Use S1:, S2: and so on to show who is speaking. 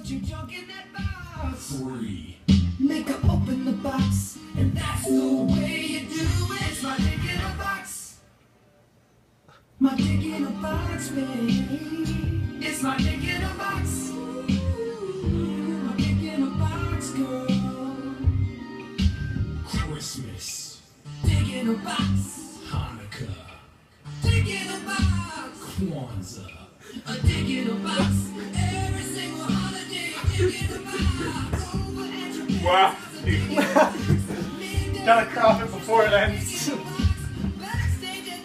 S1: put your junk in that box.
S2: 3.
S1: Make her open the box, and that's the way you do it. It's my dick in a box. My dick in a box, baby. It's my dick in a box. My dick in a box, girl.
S2: Christmas.
S1: Dick in a box.
S2: Hanukkah.
S1: Dick in a box.
S2: Kwanzaa.
S1: A dick in a box. Every single holiday, dick in a box. Over at your
S3: Wow. Gotta crop it before it ends.